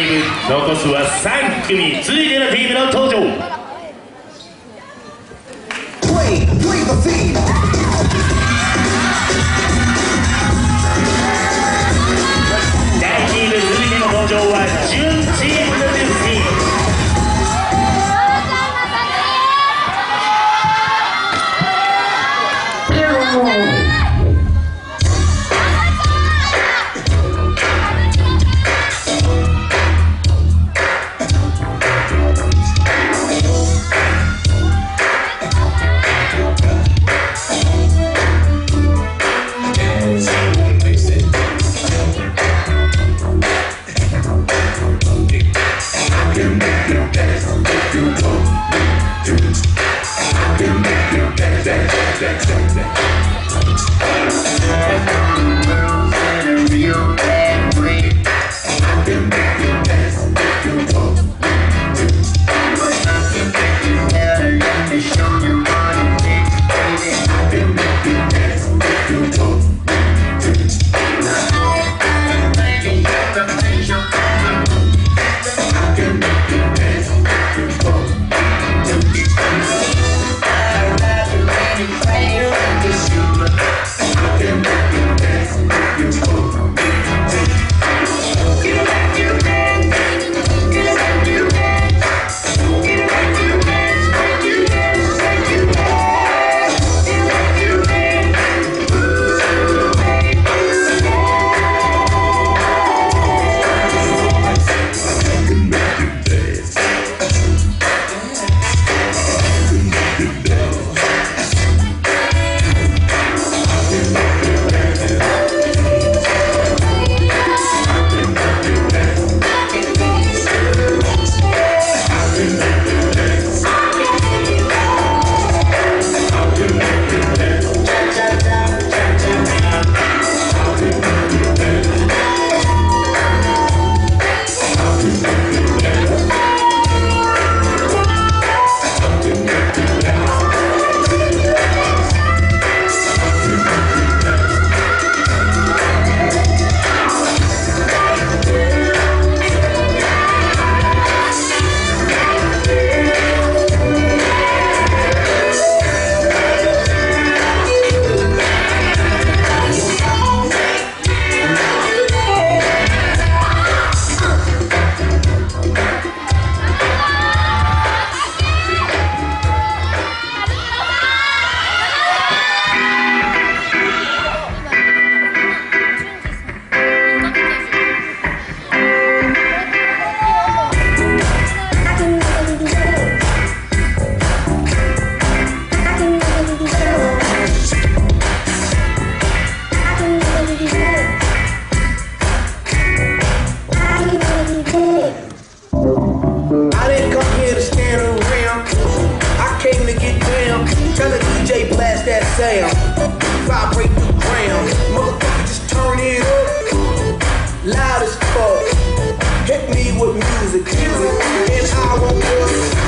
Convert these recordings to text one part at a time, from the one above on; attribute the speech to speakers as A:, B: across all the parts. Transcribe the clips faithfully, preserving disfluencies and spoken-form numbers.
A: ーム、残すはさんくみ。続いてのチームの登場。だいチーム、続いての登場はじゅんチームのルーティン。
B: Vibrate the ground, motherfucker, just turn it up, loud as fuck. Hit me with music, music, and I won't look.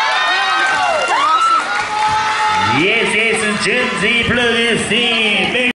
A: Yes, yes, Gen Z producing.